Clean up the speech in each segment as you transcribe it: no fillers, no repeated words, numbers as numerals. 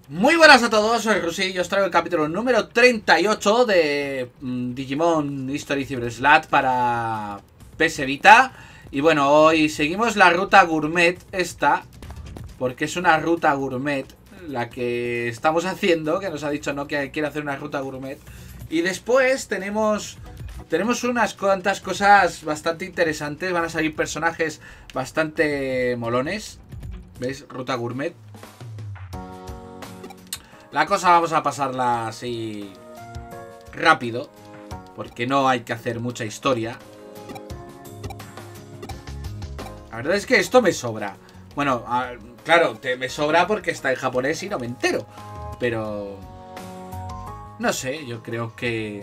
Muy buenas a todos, soy Rusi y os traigo el capítulo número 38 de Digimon History Cyber Slat para PS Vita. Y bueno, hoy seguimos la ruta gourmet esta, porque es una ruta gourmet la que estamos haciendo, que nos ha dicho no que quiere hacer una ruta gourmet. Y después tenemos unas cuantas cosas bastante interesantes, van a salir personajes bastante molones. ¿Veis? Ruta gourmet. La cosa vamos a pasarla así rápido, porque no hay que hacer mucha historia. La verdad es que esto me sobra. Bueno, claro, me sobra porque está en japonés y no me entero. Pero no sé, yo creo que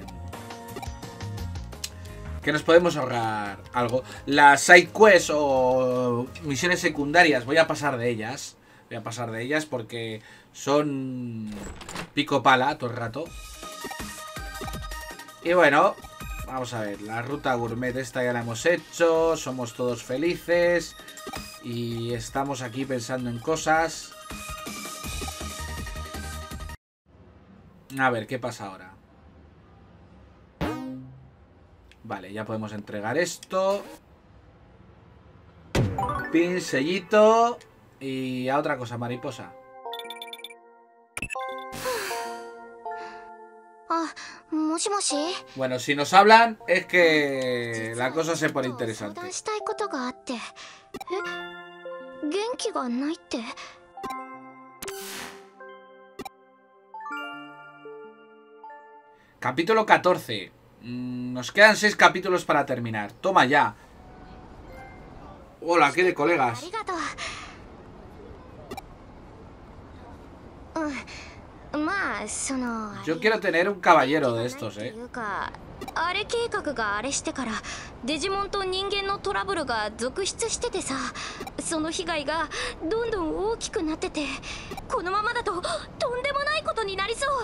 nos podemos ahorrar algo. Las side quests o misiones secundarias voy a pasar de ellas. Voy a pasar de ellas porque son pico pala todo el rato. Y bueno, vamos a ver. La ruta gourmet esta ya la hemos hecho. Somos todos felices. Y estamos aquí pensando en cosas. A ver, ¿qué pasa ahora? Vale, ya podemos entregar esto. Pin, sellito. Y a otra cosa, mariposa. Bueno, si nos hablan es que la cosa se pone interesante. Capítulo 14. Nos quedan 6 capítulos para terminar. Toma ya. Hola, ¿qué de colegas? Yo quiero tener un caballero de estos, あれ計画があれしてからデジモンと人間のトラブルが続出しててさ、その被害がどんどん大きくなってて、このままだととんでもないことになりそう。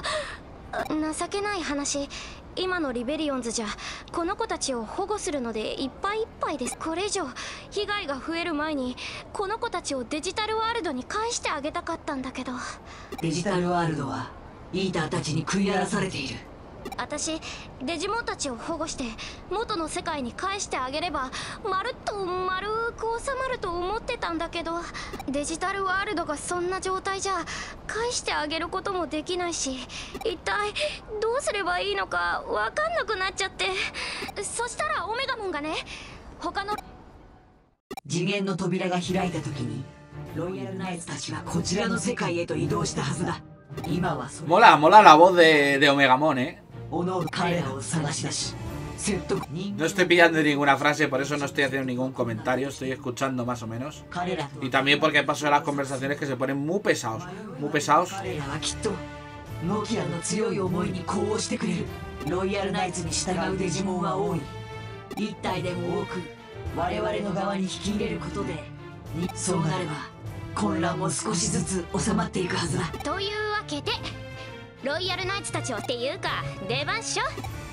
情けない話、今のリベリオンズじゃこの子たちを保護するのでいっぱいいっぱいです。これ以上被害が増える前にこの子たちをデジタルワールドに返してあげたかったんだけど。 デジタルワールドはイーターたちに食い荒らされている。 私デジモンたちを保護して元の世界に返してあげればまるっと丸く収まると思ってたんだけど、デジタルワールドがそんな状態じゃ返してあげることもできないし、一体どうすればいいのか分かんなくなっちゃって。そしたらオメガモンがね、他の次元の扉が開いた時にロイヤルナイツたちはこちらの世界へと移動したはずだ。今はそれ Mola la voz de Omegamon, おの彼らを探し出し説得。 No estoy pillando ninguna frase, por eso no estoy haciendo ningún comentario. Estoy escuchando más o menos. 彼らと Y también porque paso de las conversaciones que se ponen muy pesados. Muy pesados. 彼らはきっとノキアの強い思いに呼応してくれる。ロイヤルナイツに従うデジモンは多い。一体でも多く我々の側に引き入れることで、そうなれば混乱も少しずつ収まっていくはずだ。 というわけでロイヤルナイツたちをっていうか出番っしょ。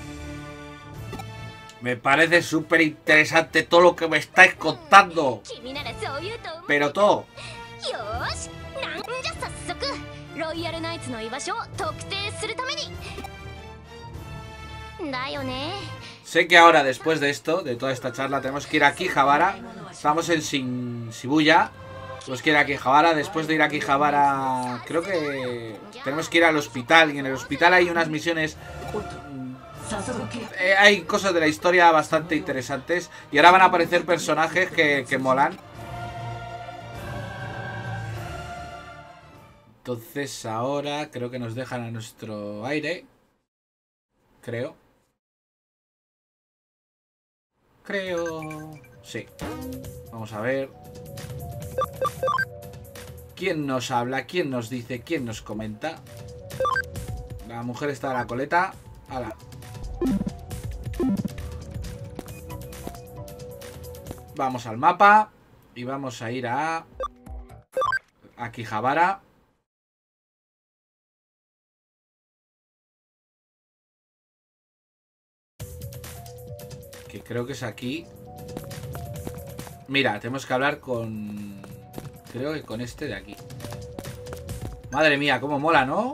Me parece súper interesante todo lo que me estáis contando. 君ならそう言うと思う。 Pero todo. よーし、なんじゃ早速ロイヤルナイツの居場所を特定するためにだよね。 Sé que ahora, después de esto, de toda esta charla, tenemos que ir a Akihabara. Estamos en Shibuya. Tenemos que ir a Akihabara. Después de ir a Akihabara, creo que tenemos que ir al hospital. Y en el hospital hay unas misiones. Hay cosas de la historia bastante interesantes. Y ahora van a aparecer personajes que molan. Entonces ahora creo que nos dejan a nuestro aire. Creo. Sí. Vamos a ver. ¿Quién nos habla? ¿Quién nos dice? ¿Quién nos comenta? La mujer está de la coleta. ¡Hala! Vamos al mapa. Y vamos a ir a Akihabara. Que creo que es aquí. Mira, tenemos que hablar con... Creo que con este de aquí. Madre mía, cómo mola, ¿no?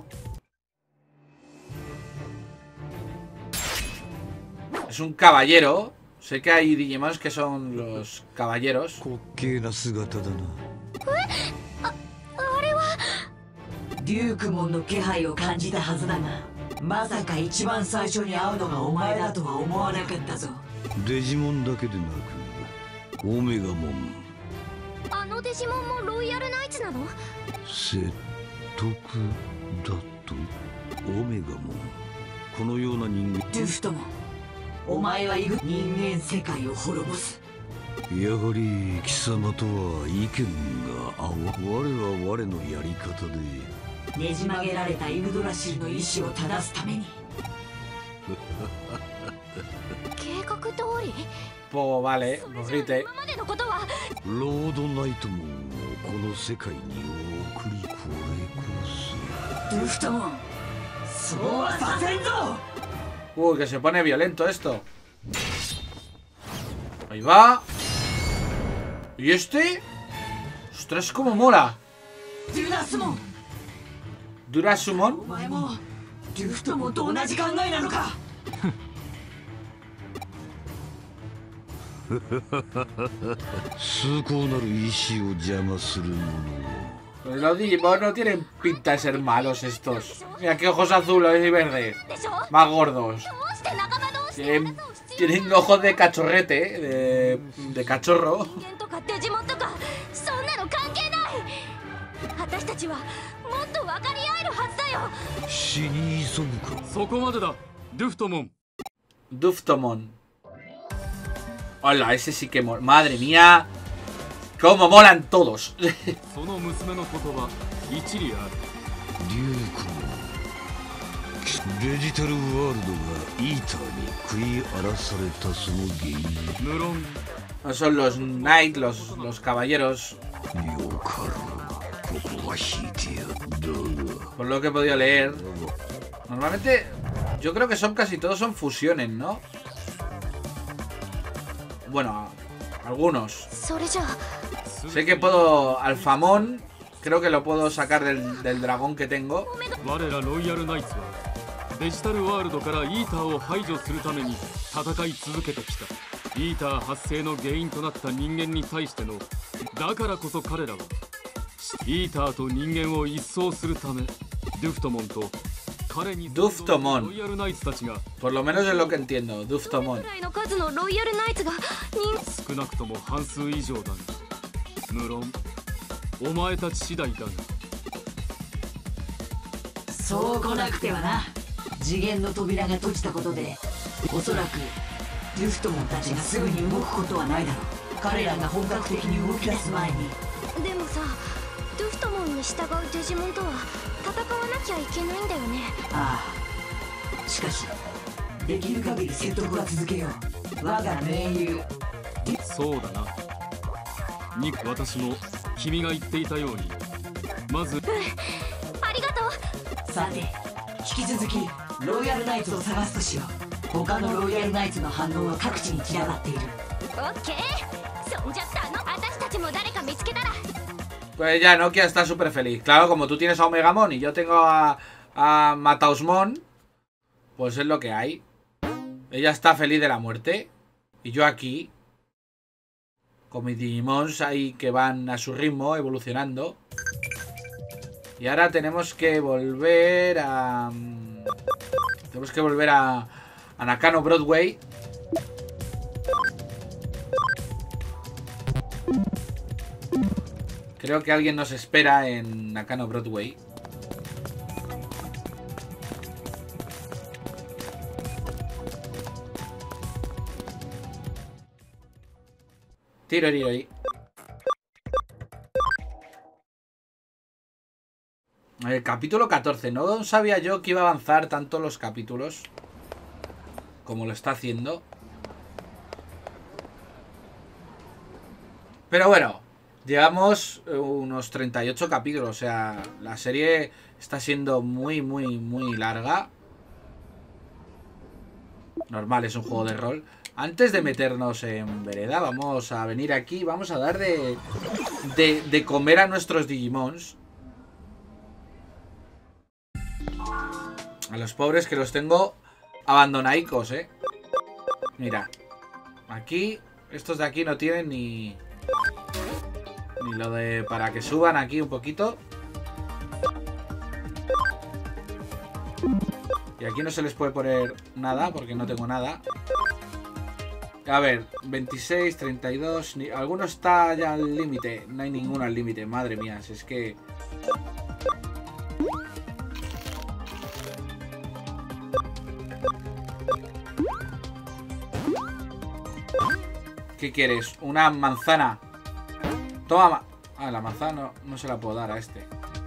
Es un caballero. Sé que hay Digimons que son los caballeros. デュークモンの気配を感じたはずだが、まさか一番最初に会うのがお前だとは思わなかったぞ。 デジモンだけでなくオメガモン、 あのデジモンもロイヤルナイツなの？ 説得だと。オメガモン、このような人間。 ドゥフトモン、お前は人間世界を滅ぼす。 やはり貴様とは意見が合う。我は我のやり方で。 ねじ曲げられたイグドラシルの意志を正すために。 計画通り？ Pues vale, mojite. 今までのことは。 ロードナイトモンをこの世界に送り、これこドゥフトモン、そうはさせんぞ。 Uy, que se pone violento esto. Ahí va. ¿Y este? Ostras, cómo mola. デュナスモン、 Durasumon. お前もドゥフトモンと同じ考えなのか。 崇高なる意志を邪魔する者を。 Los Digimon no tienen pinta de ser malos estos. Mira qué ojos azules y verdes. でしょ？ Más gordos. どうして仲間同士で Tienen ojos de cachorrete, de cachorro. 人間とかデジモンとかそんなの関係ない。私たちはもっと分かり合えるはずだよ。 死に急ぐか。 そこまでだ、ドゥフトモン。 Duftomon. Hola, ese sí que mola. Madre mía. Cómo molan todos. その娘の言葉、一理ある。 デュークモン、デジタルワールドがイーターに食い荒らされたその原因。 無論 Son los Knight, los caballeros. よかろう、ここは引いてやったが。 Por lo que he podido leer. Normalmente, yo creo que son casi todos son fusiones, ¿no? Bueno, algunos. それじゃあ Sé que puedo... Alfamón, creo que lo puedo sacar del dragón que tengo. 我らロイヤルナイツはデジタルワールドからイーターを排除するために戦い続けてきた。イーター発生の原因となった人間に対しての、だからこそ彼らはイーターと人間を一掃するため、ドゥフトモンと彼にドゥフトモンロイヤルナイツたちが Por lo menos es lo que entiendo. Duftomon. くらいの数のロイヤルナイツが少なくとも半数以上だが、無論お前たち次第だが。 そう来なくてはな。次元の扉が閉じたことで、おそらくデュフトモンたちがすぐに動くことはないだろう。彼らが本格的に動き出す前に。 でもさ、ドゥフトモンに従うデジモンとは戦わなきゃいけないんだよね。 ああ、しかしできる限り説得は続けよう。我が盟友。 そうだな。ニック、私も君が言っていたように、まずありがとう。 さて、引き続きロイヤルナイツを探すとしよう。他のロイヤルナイツの反応は各地に散らばっている。 オッケー。そんじゃったの。私たちも誰か見つけたら。 Pues ya, Nokia está súper feliz. Claro, como tú tienes a Omegamon y yo tengo a Matausmon, pues es lo que hay. Ella está feliz de la muerte. Y yo aquí, con mis Digimons ahí que van a su ritmo, evolucionando. Y ahora tenemos que volver a... Tenemos que volver a Nakano Broadway. Creo que alguien nos espera en Nakano Broadway. Tiro. El capítulo 14. No sabía yo que iba a avanzar tanto los capítulos como lo está haciendo. Pero bueno, llevamos unos 38 capítulos. O sea, la serie está siendo muy larga. Normal, es un juego de rol. Antes de meternos en vereda, vamos a venir aquí. Vamos a dar de comer a nuestros Digimons. A los pobres que los tengo abandonaicos, Mira. Aquí, estos de aquí no tienen ni lo de para que suban aquí un poquito. Y aquí no se les puede poner nada porque no tengo nada. A ver, 26, 32... Alguno está ya al límite. No hay ninguno al límite, madre mía. Si es que... ¿Qué quieres? Una manzana. Toma. Ah, la manzana no se la puedo dar a este.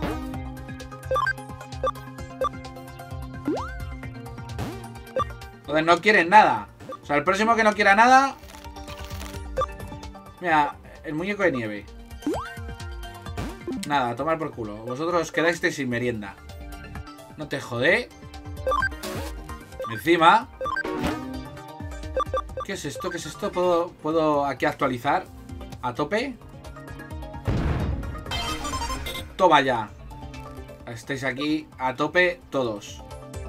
Joder, no quieren nada. O sea, el próximo que no quiera nada... Mira, el muñeco de nieve. Nada, a tomar por culo. Vosotros os quedáis sin merienda. No te jodé. Encima... ¿Qué es esto? ¿Qué es esto? ¿Puedo aquí actualizar? ¿A tope? Toma ya. Estáis aquí a tope todos.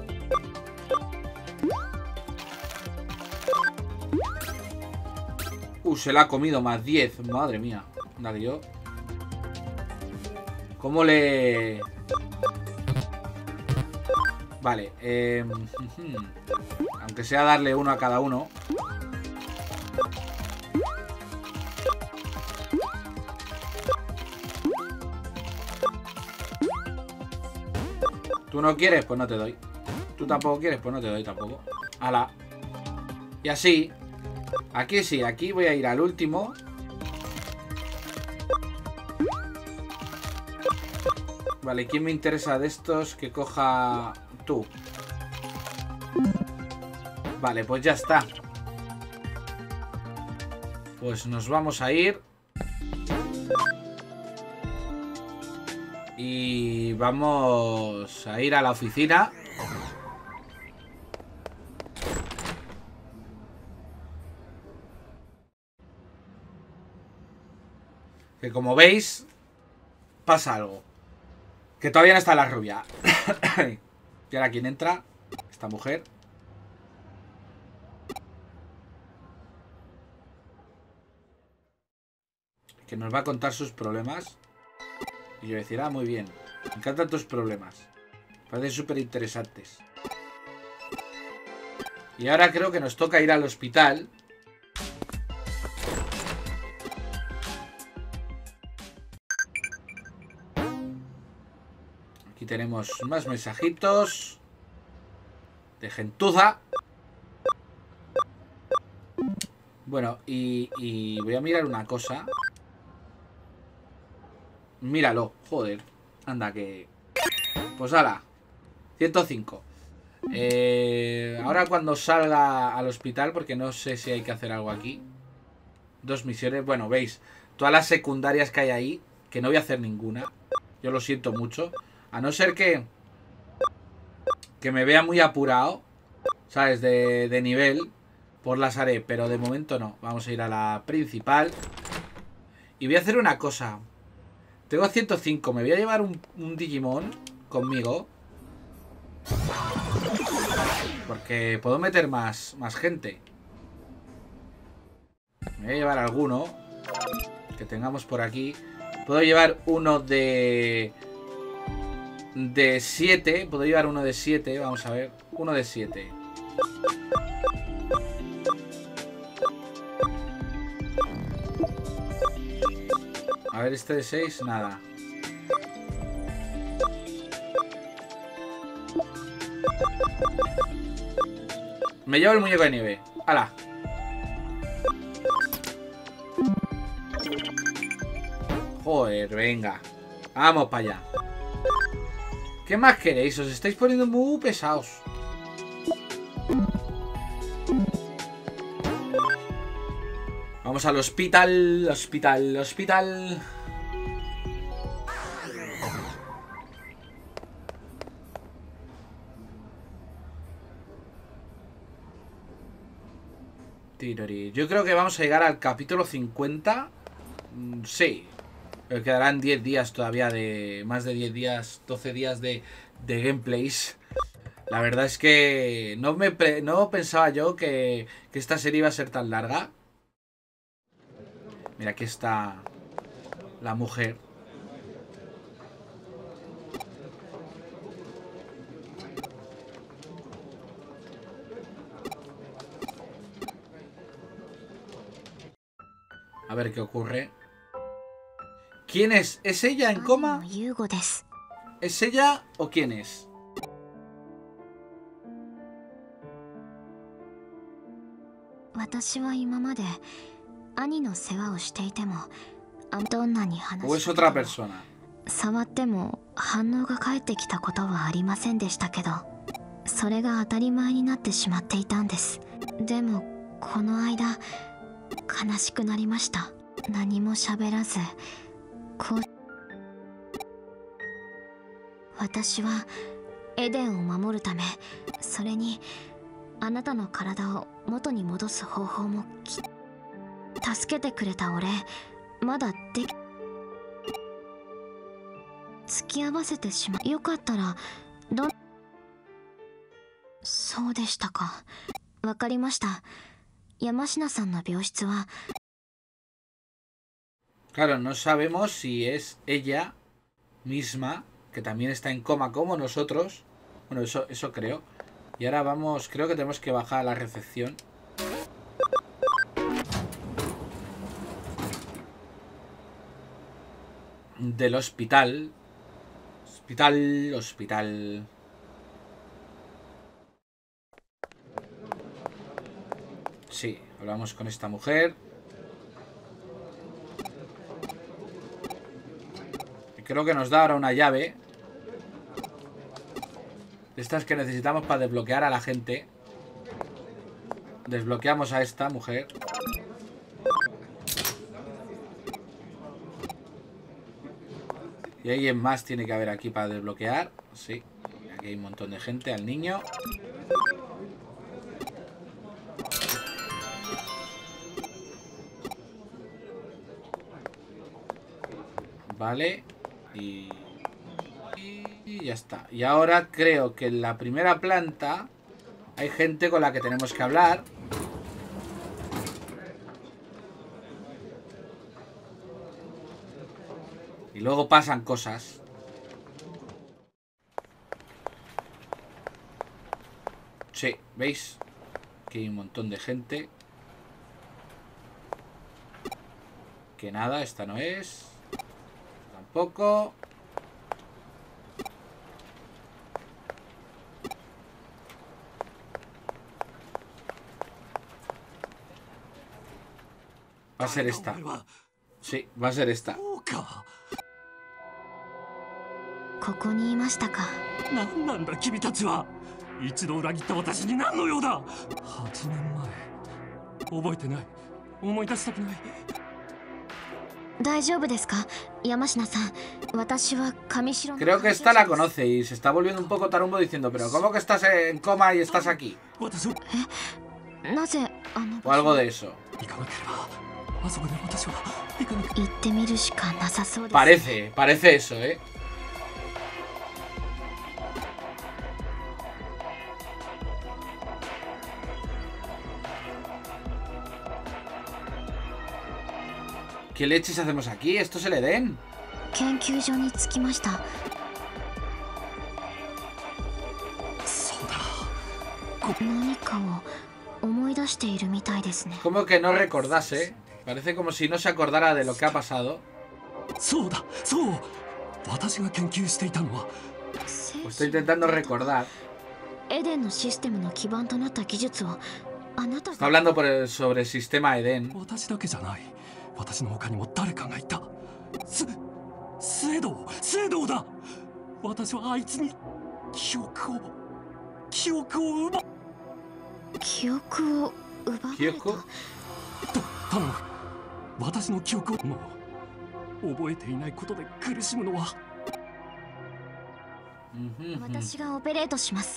Se la ha comido más 10. Madre mía. Dale yo. ¿Cómo le...? Vale. Aunque sea darle uno a cada uno. ¿Tú no quieres? Pues no te doy. ¿Tú tampoco quieres? Pues no te doy tampoco. ¡Hala! Y así... Aquí sí, aquí voy a ir al último. Vale, ¿quién me interesa de estos? Que coja tú. Vale, pues ya está. Pues nos vamos a ir. Y vamos a ir a la oficina. Que como veis, pasa algo. Que todavía no está la rubia. Y ahora quién entra, esta mujer. Que nos va a contar sus problemas. Y yo decir, muy bien. Me encantan tus problemas. Parecen súper interesantes. Y ahora creo que nos toca ir al hospital. Aquí tenemos más mensajitos de gentuza. Bueno, y voy a mirar una cosa. Míralo, joder. Anda que... Pues ala, 105. Ahora cuando salga al hospital, porque no sé si hay que hacer algo aquí. 2 misiones, bueno, veis. Todas las secundarias que hay ahí, que no voy a hacer ninguna. Yo lo siento mucho. A no ser que me vea muy apurado, ¿sabes? De nivel, pues las haré. Pero de momento no. Vamos a ir a la principal. Y voy a hacer una cosa. Tengo 105. Me voy a llevar un Digimon conmigo. Porque puedo meter más gente. Me voy a llevar alguno que tengamos por aquí. Puedo llevar uno de 7. Puedo llevar uno de 7. Vamos a ver. Uno de 7. A ver, este de 6, nada. Me llevo el muñeco de nieve. ¡Hala! Joder, venga. Vamos para allá. ¿Qué más queréis? Os estáis poniendo muy pesados. Vamos al hospital. Hospital. Yo creo que vamos a llegar al capítulo 50. Sí. Me quedarán 10 días todavía de... Más de 10 días, 12 días de gameplays. La verdad es que no pensaba yo que esta serie iba a ser tan larga. Mira, aquí está la mujer. A ver qué ocurre. ¿Quién es? ¿Es ella en coma? ¿Es ella o quién es? ¿O es otra persona? 触っても反応が返ってきたことはありませんでしたけど、それが当たり前になってしまっていたんです。でもこの間悲しくなりました。何も喋らず、こう私はエデンを守るため、それにあなたの体を元に戻す方法も助けてくれたお礼、まだでき付き合わせてしまう。よかったらそうでしたか。わかりました。山科さんの病室は Claro, no sabemos si es ella misma, que también está en coma como nosotros. Bueno, eso creo. Y ahora vamos, creo que tenemos que bajar a la recepción. Del hospital. Hospital. Sí, hablamos con esta mujer. Creo que nos da ahora una llave. De estas que necesitamos para desbloquear a la gente. Desbloqueamos a esta mujer. Y alguien más tiene que haber aquí para desbloquear. Sí, aquí hay un montón de gente. Al niño. Vale. Y ya está. Y ahora creo que en la primera planta hay gente con la que tenemos que hablar. Y luego pasan cosas. Sí, ¿veis? Aquí hay un montón de gente. Que nada, esta no es. Tampoco. Va a ser esta. Sí, va a ser esta. ここにいましたか。 何なんだ君たちは。一度裏切った私に何の用だ。8年前。覚えてない。思い出したくない。 大丈夫ですか、山科さん。私は上白。 Creo que esta la conoce y se está volviendo un poco tarumbo diciendo, pero ¿cómo que estás en coma y estás aquí? なぜ O algo de eso. 行ってみるしかなさそうです。 Parece eso, ¿eh? ¿Qué leches hacemos aquí? ¿Esto es el Edén? 研究所に着きました。 そうだ。 何かを思い出しているみたいですね。 Como que no recordase. Parece como si no se acordara de lo que ha pasado. そうだ、そう。私が研究していたのは。 Estoy intentando recordar. エデンのシステムの基盤となった技術をあなたが。 Está hablando sobre el sistema Edén. 私だけじゃない。私の他にも誰かがいた。スエドウだ。私はあいつに記憶を奪う。 記憶を奪われた。 頼む。私の記憶をもう覚えていないことで苦しむのは。 私がオペレートします。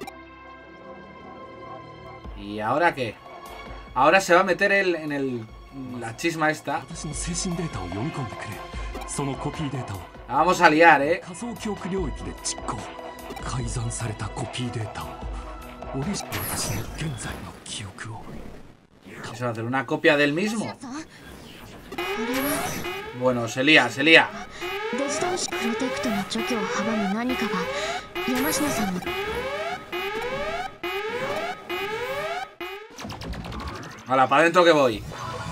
¿Y ahora qué? Ahora se va a meter en la chisma esta. 私の精神データを読み込んでくれ。そのコピーデータを。 La vamos a liar, ¿eh? 仮想記憶領域で実行。 改ざんされたコピーデータを折し私の現在の記憶を。 ¿Se va a hacer una copia del mismo? さん、あれは Bueno, se lía, se lía. デジタルプロテクトの除去を阻む何かが山科さんの。 Hala, para adentro que voy.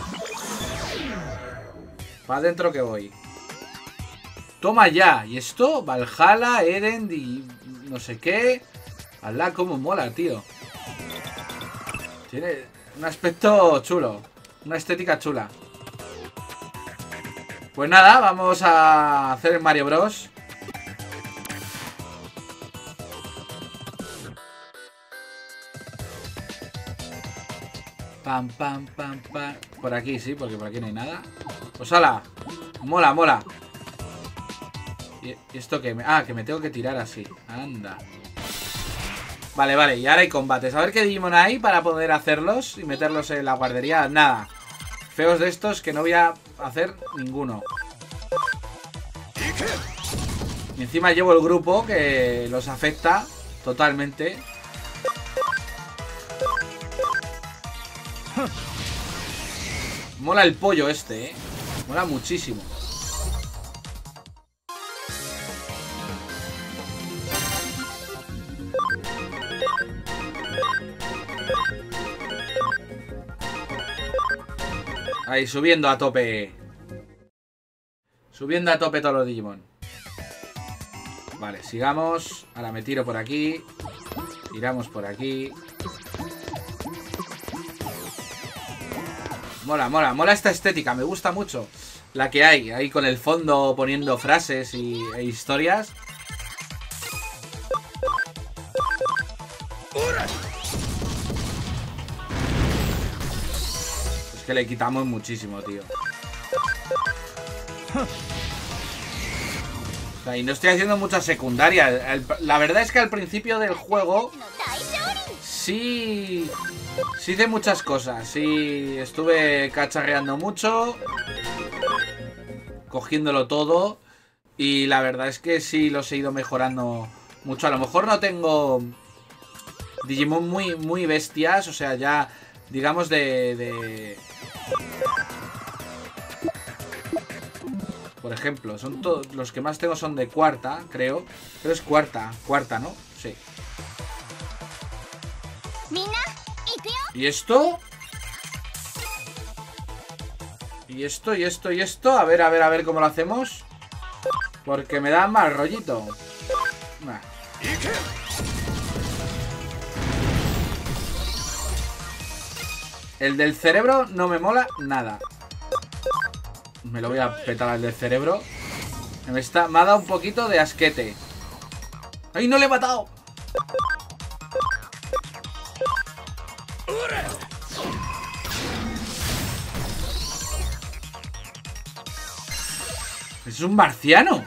Para adentro que voy. Toma ya. ¿Y esto? Valhalla, Eren y no sé qué. Alá, cómo mola, tío. Tiene un aspecto chulo. Una estética chula. Pues nada, vamos a hacer el Mario Bros. Pam, pam, pam, pam. Por aquí sí, porque por aquí no hay nada. Pues ala. Mola, mola. ¿Y esto qué? Ah, que me tengo que tirar así. Anda. Vale, vale. Y ahora hay combates. A ver qué Digimon hay para poder hacerlos y meterlos en la guardería. Nada. Feos de estos que no voy a hacer ninguno. Y encima llevo el grupo que los afecta totalmente. Mola el pollo este, mola muchísimo. Ahí, subiendo a tope. Subiendo a tope todos los Digimon. Vale, sigamos. Ahora me tiro por aquí. Tiramos por aquí. Mola, mola, mola esta estética, me gusta mucho. La que hay, ahí con el fondo poniendo frases e historias. Es que le quitamos muchísimo, tío. O sea, y no estoy haciendo muchas secundarias. La verdad es que al principio del juego sí hice muchas cosas. Sí, estuve cacharreando mucho, cogiéndolo todo. Y la verdad es que sí los he ido mejorando mucho. A lo mejor no tengo Digimon muy bestias. O sea, ya digamos por ejemplo, son todos los que más tengo son de cuarta, creo. Pero es cuarta, ¿no? Sí. ¿Y esto? ¿Y esto? ¿Y esto? ¿Y esto? A ver cómo lo hacemos. Porque me da mal rollito. Nah. El del cerebro no me mola nada. Me lo voy a petar al del cerebro. Me ha dado un poquito de asquete. ¡Ay, no le he matado! ¡Es un marciano!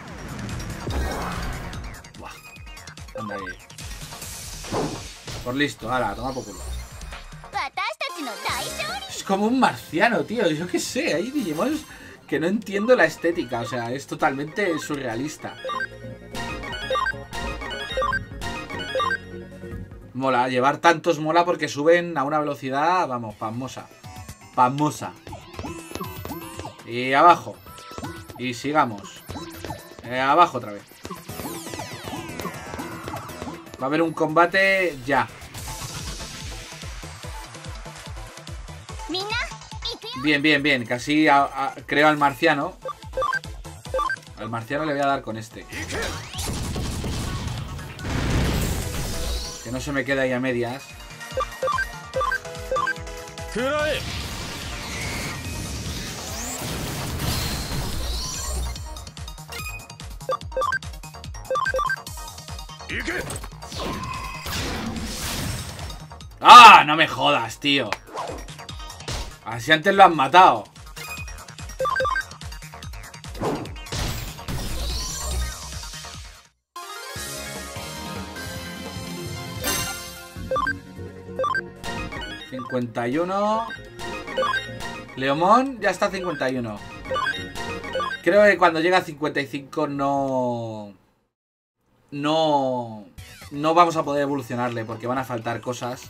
Buah. Anda ahí. Por listo, ahora, toma por culo. Es como un marciano, tío. Yo qué sé, hay Digimon que no entiendo la estética. O sea, es totalmente surrealista. Mola, llevar tantos mola porque suben a una velocidad, vamos, pasmosa. Pasmosa. Y abajo. Y sigamos. Abajo otra vez. Va a haber un combate ya. Bien, bien, bien. Casi creo al marciano. Al marciano le voy a dar con este. Que no se me quede ahí a medias. ¡Ah! No me jodas, tío. Así antes lo han matado. ...51... Leomon ya está a 51. Creo que cuando llega a 55 no no vamos a poder evolucionarle porque van a faltar cosas.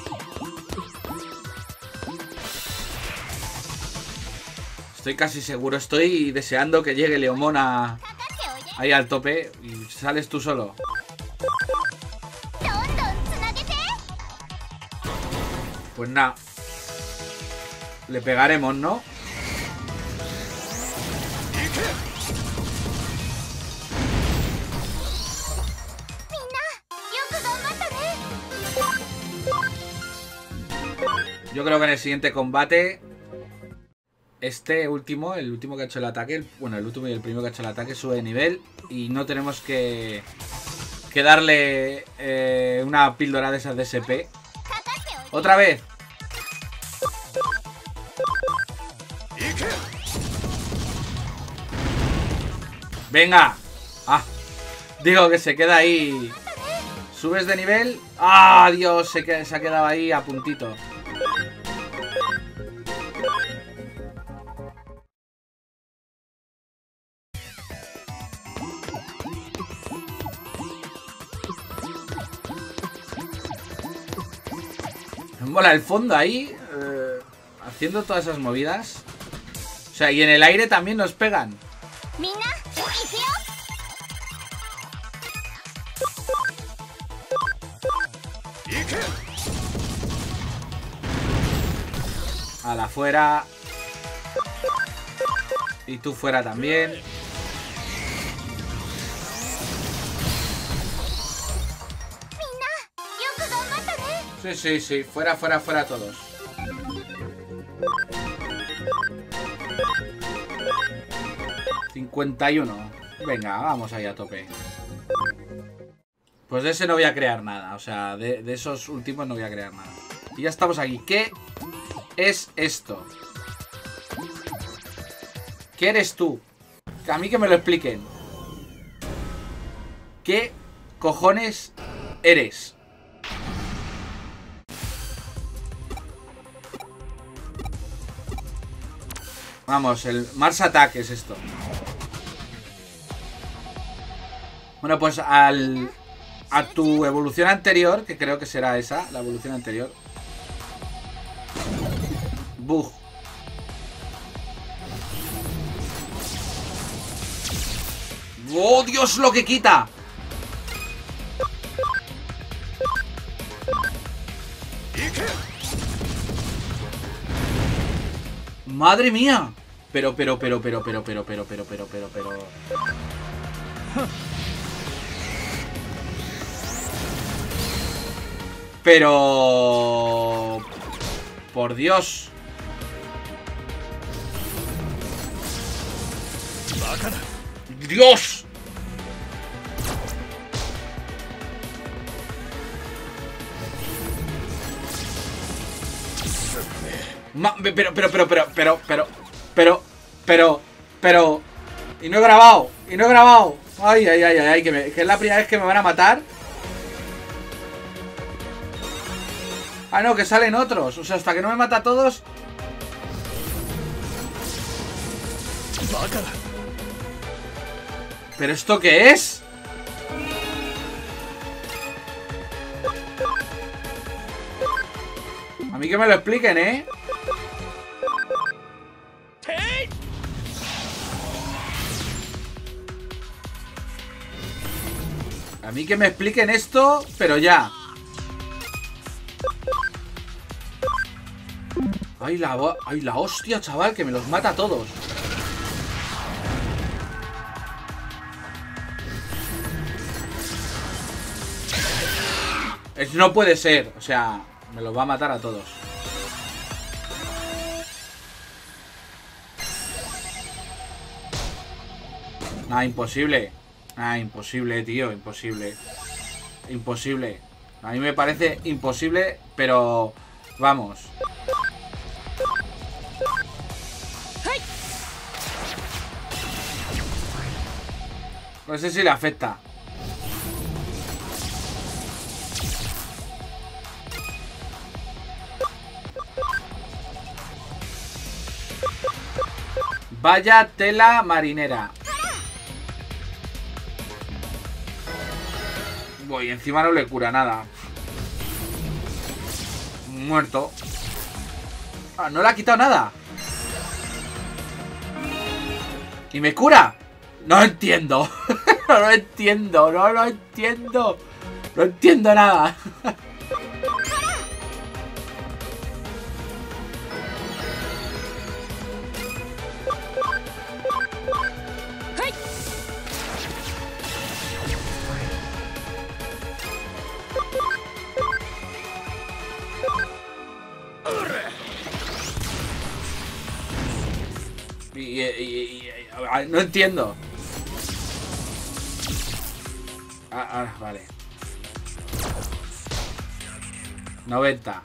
Estoy casi seguro, estoy deseando que llegue Leomon ahí al tope y sales tú solo. Pues nada. Le pegaremos, ¿no? Yo creo que en el siguiente combate este último, el último que ha hecho el ataque, bueno, el último y el primero que ha hecho el ataque sube de nivel y no tenemos que darle una píldora de esas de SP. ¡Otra vez! ¡Venga! ¡Ah! Digo que se queda ahí. ¿Subes de nivel? ¡Ah, Dios! Se ha quedado ahí a puntito. Me mola el fondo ahí, haciendo todas esas movidas. O sea, y en el aire también nos pegan. A la fuera. Y tú fuera también. Sí, sí, sí. Fuera, fuera, fuera todos. $51. Venga, vamos ahí a tope. Pues de ese no voy a crear nada. O sea, de esos últimos no voy a crear nada. Y ya estamos aquí. ¿Qué es esto? ¿Qué eres tú? A mí que me lo expliquen. ¿Qué cojones eres? Vamos, el Mars Attack es esto. Bueno, pues a tu evolución anterior, que creo que será esa, la evolución anterior. Bug. ¡Oh, Dios, lo que quita! ¡Madre mía! Pero. Por Dios. ¡Dios! Pero. Y no he grabado. Ay, que es la primera vez que me van a matar. Ah, no, que salen otros. O sea, hasta que no me mata a todos. ¿Pero esto qué es? A mí que me lo expliquen, ¿eh? A mí que me expliquen esto, pero ya. Ay, la hostia, chaval, que me los mata a todos. No puede ser, o sea, me los va a matar a todos. Nah, imposible. Ah, imposible, tío, imposible. Imposible. A mí me parece imposible, pero vamos. No sé si le afecta. Vaya tela marinera. Voy, encima no le cura nada. Muerto. Ah, no le ha quitado nada. ¿Y me cura? No entiendo. No lo entiendo. No lo entiendo. No entiendo nada. No entiendo. Vale. 90.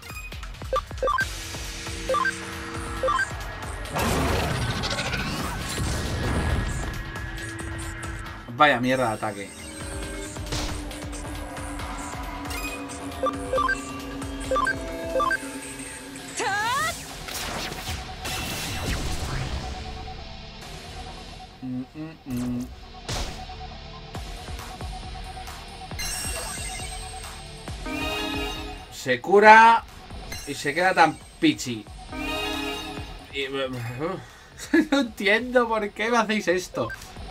Vaya mierda de ataque. Se cura y se queda tan pichi. No entiendo por qué me hacéis esto.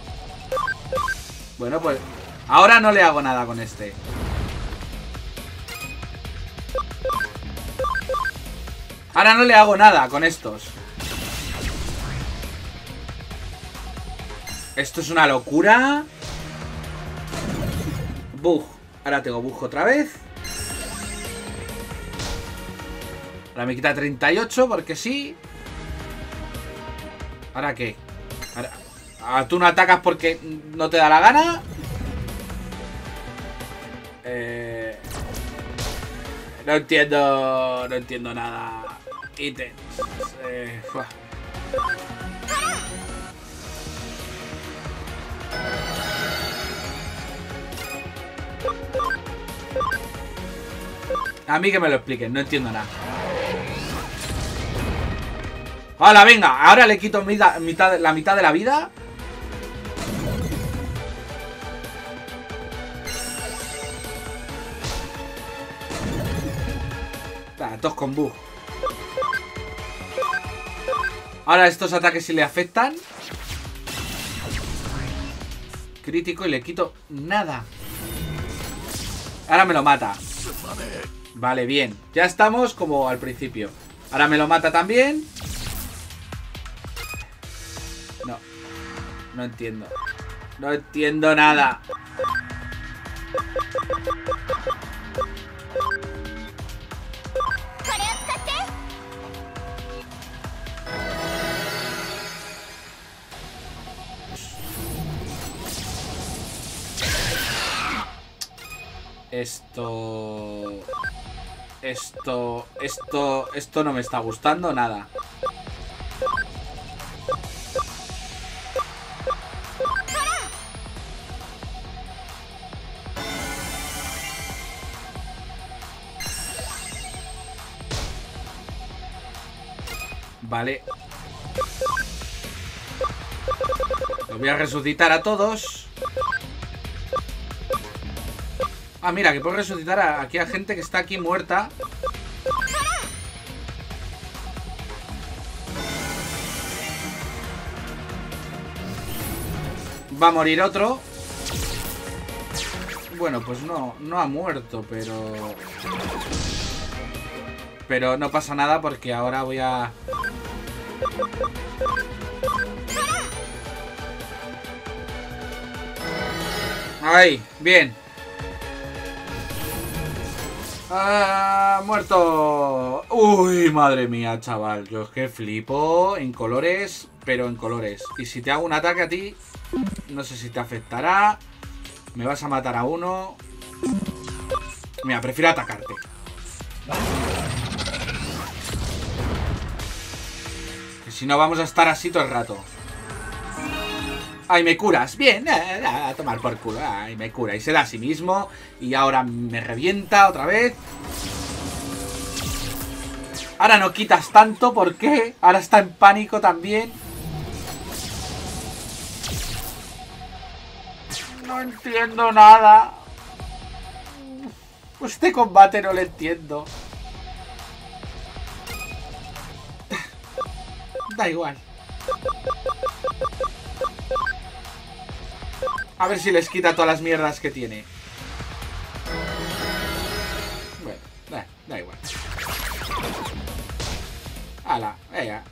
Bueno, pues ahora no le hago nada con este. Ahora no le hago nada con estos. Esto es una locura. Bug. Ahora tengo bug otra vez. Ahora me quita 38 porque sí. ¿Ahora qué? Ahora, ¿tú no atacas porque no te da la gana? No entiendo. No entiendo nada. Ítems. A mí que me lo expliquen, no entiendo nada. ¡Hala, venga! Ahora le quito la mitad de la vida. Todos con bug. Ahora estos ataques si le afectan. Crítico y le quito nada. Ahora me lo mata. Vale, bien. Ya estamos como al principio. Ahora me lo mata también. No. No entiendo. No entiendo nada. Esto no me está gustando nada. Vale. Los voy a resucitar a todos. Ah, mira, que puedo resucitar aquí a gente que está aquí muerta. Va a morir otro. Bueno, pues no ha muerto, pero no pasa nada porque ahora voy a... Ahí, bien. ¡Ah! ¡Muerto! ¡Uy, madre mía, chaval! Yo es que flipo en colores, pero en colores. Y si te hago un ataque a ti, no sé si te afectará. Me vas a matar a uno. Mira, prefiero atacarte. Que si no vamos a estar así todo el rato. ¡Ay, me curas! Bien, a tomar por culo. ¡Ay, me cura! Y se da a sí mismo. Y ahora me revienta otra vez. Ahora no quitas tanto, ¿por qué? Ahora está en pánico también. No entiendo nada. Este combate no lo entiendo. Da igual. A ver si les quita todas las mierdas que tiene. Bueno, da igual. Ala, venga.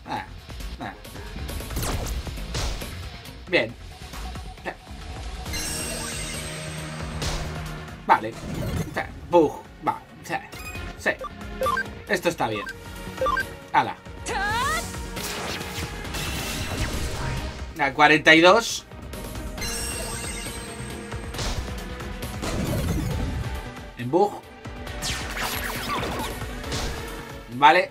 Bien. Vale. Bug. Va. Sí. Esto está bien. Ala. 42. En bug. Vale.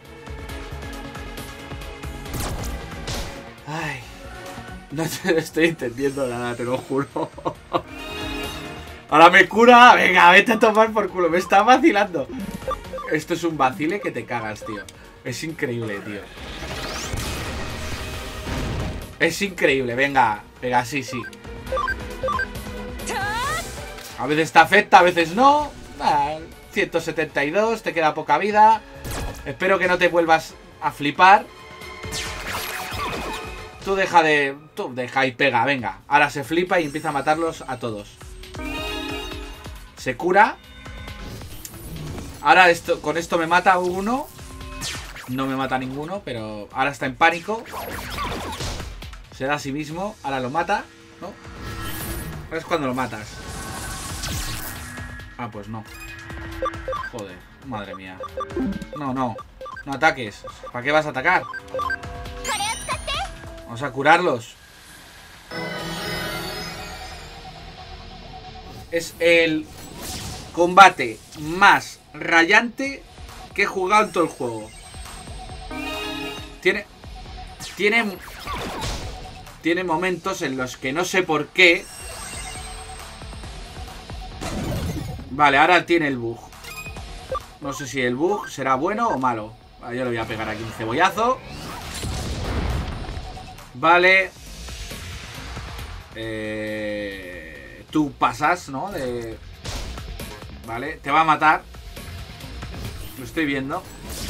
Ay. No te estoy entendiendo nada, te lo juro. Ahora me cura. Venga, vete a tomar por culo. Me está vacilando. Esto es un vacile que te cagas, tío. Es increíble, tío. Es increíble. Venga, sí. A veces te afecta, a veces no. 172, te queda poca vida. Espero que no te vuelvas a flipar. Tú deja y pega, venga. Ahora se flipa y empieza a matarlos a todos. Se cura. Ahora con esto me mata uno. No me mata ninguno, pero ahora está en pánico. Se da a sí mismo. Ahora lo mata, ¿no? Ahora es cuando lo matas. Ah, pues no. Joder, madre mía. No ataques. ¿Para qué vas a atacar? Vamos a curarlos. Es el combate más rayante que he jugado en todo el juego. Tiene momentos en los que no sé por qué. Vale, ahora tiene el bug. No sé si el bug será bueno o malo. Vale, yo le voy a pegar aquí un cebollazo. Vale. Tú pasas, ¿no? Vale, te va a matar. Lo estoy viendo.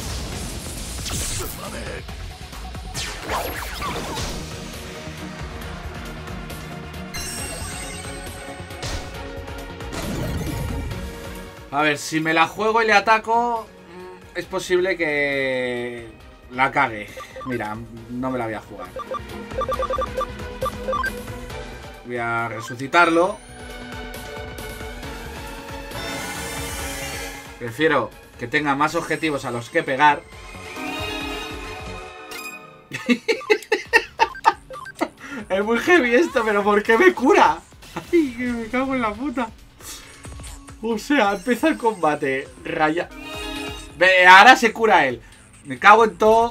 A ver, si me la juego y le ataco, es posible que la cague. Mira, no me la voy a jugar. Voy a resucitarlo. Prefiero que tenga más objetivos a los que pegar. Es muy heavy esto, pero ¿por qué me cura? Ay, que me cago en la puta. O sea, empieza el combate. Raya. Ve, ahora se cura él. Me cago en todo.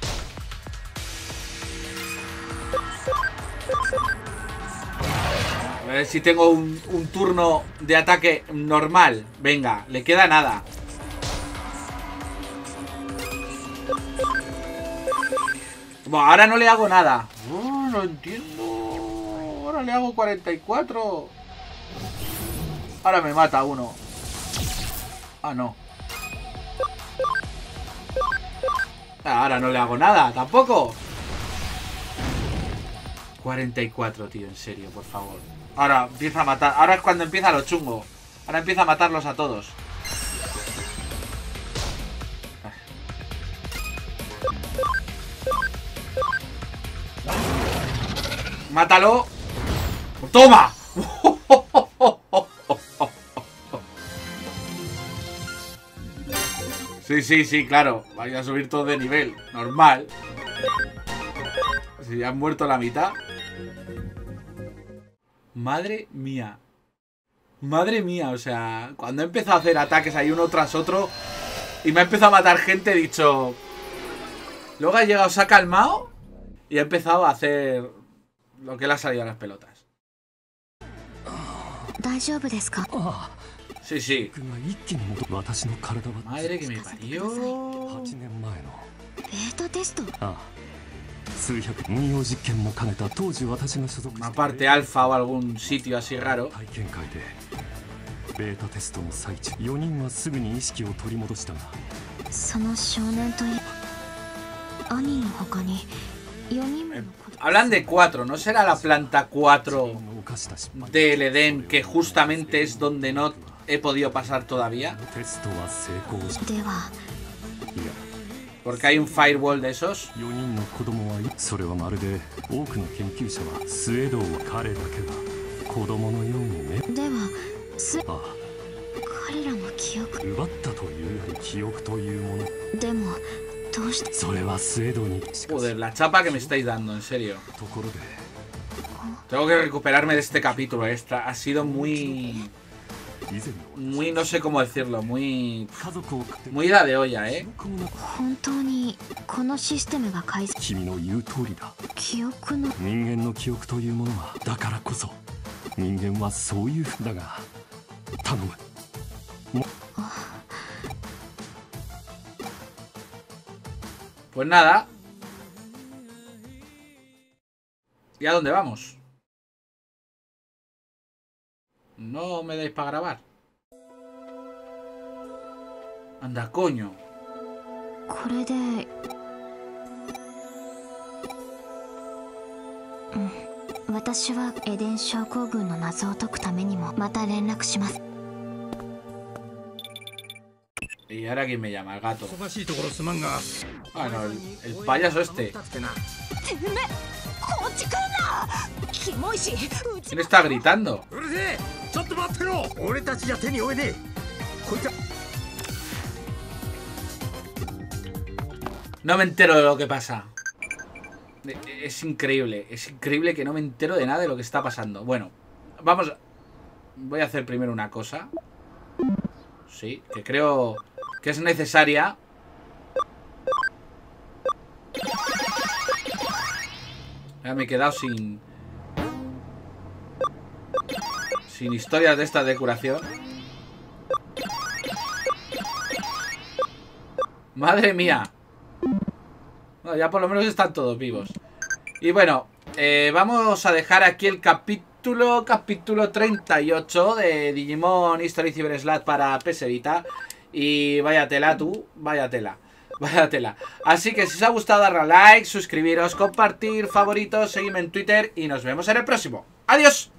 A ver si tengo un turno de ataque normal. Venga, le queda nada. Bueno, ahora no le hago nada. No entiendo. Ahora le hago 44. Ahora me mata uno. Ah, no. Ahora no le hago nada, tampoco. 44, tío, en serio, por favor. Ahora empieza a matar. Ahora es cuando empieza lo chungo. Ahora empieza a matarlos a todos. ¡Mátalo! ¡Toma! Sí, claro. Vaya a subir todo de nivel. Normal. Si ya han muerto la mitad. Madre mía. Madre mía, o sea, cuando he empezado a hacer ataques ahí uno tras otro y me ha empezado a matar gente, he dicho... Luego ha llegado, se ha calmado y ha empezado a hacer lo que le ha salido a las pelotas. Sí. Madre que me parió. Una parte alfa o algún sitio así raro. ベータテストの最中、4人はすぐに意識を取り戻したが、 その少年と兄の他に4人もの子供。 Hablan de 4, ¿no será la planta 4 del Edén, que justamente es donde no he podido pasar todavía? テストは成功した。 では Porque hay un firewall de esos. 4人の子供はそれはまるで多くの研究者はスエドを彼だけは子供のようにね。 ではああ、 彼らの記憶。 奪ったというより記憶というもの。 でもどうして。 それはスエドに。 Joder, la chapa que me estáis dando, en serio. ところで Tengo que recuperarme de este capítulo. Esta ha sido muy... 以前の Muy, no sé cómo decirlo, muy... 家族を食って Muy ida de olla, ¿eh? 本当にこのシステムが改善。 君の言う通りだ。 記憶の。 人間の記憶というものはだからこそ人間はそういうだが頼む。 Pues nada. ¿Y a dónde vamos? No me dais para grabar. Anda, coño. これで私はエデン症候群の謎を解くためにもまた連絡します。 Y ahora quién me llama, el gato. 忙しいところすまんが。 Ah, no, el payaso este. てめえこっち来るな。キモいしうち ¿Quién está gritando? うるせえ、ちょっと待ってろ。俺たちじゃ手に負えねえ。こいつは No me entero de lo que pasa. Es increíble que no me entero de nada de lo que está pasando. Bueno, vamos. Voy a hacer primero una cosa. Sí, que creo que es necesaria. Ya me he quedado sin historias de estas de curación. Madre mía. Bueno, ya por lo menos están todos vivos. Y bueno, vamos a dejar aquí el capítulo 38 de Digimon History Cyber Slot para PS Vita. Y vaya tela tú, vaya tela. Vaya tela. Así que si os ha gustado, darle a like, suscribiros, compartir, favoritos, seguidme en Twitter y nos vemos en el próximo. ¡Adiós!